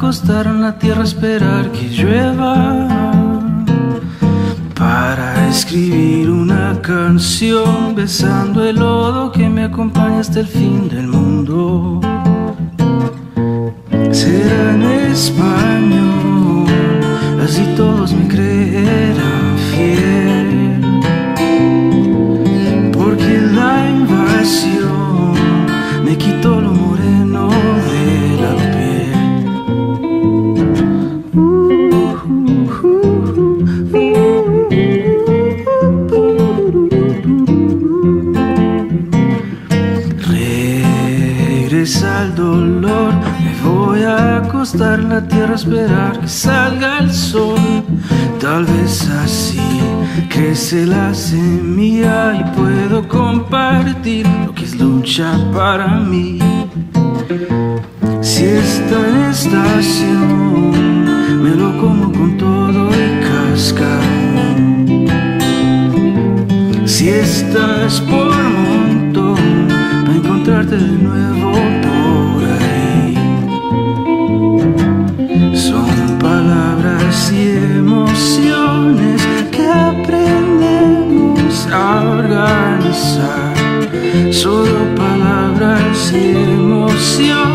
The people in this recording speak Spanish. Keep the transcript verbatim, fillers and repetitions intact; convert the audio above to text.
acostar en la tierra a esperar que llueva para escribir una canción besando el lodo que me acompaña hasta el fin del mundo. Será en español, así todos me creerán fiel, porque la invasión me quitó lo moreno de la piel. uh, uh, uh, uh. Regresa el dolor, me voy a acostar en la tierra a esperar que salga el sol. Tal vez así crece la semilla y puedo compartir lo que es lucha para mí. Si está en estación, me lo como con todo y cascarón. Si estás por montón, para encontrarte de nuevo por ahí. Son palabras y emociones que aprendemos a organizar. Solo palabras y emociones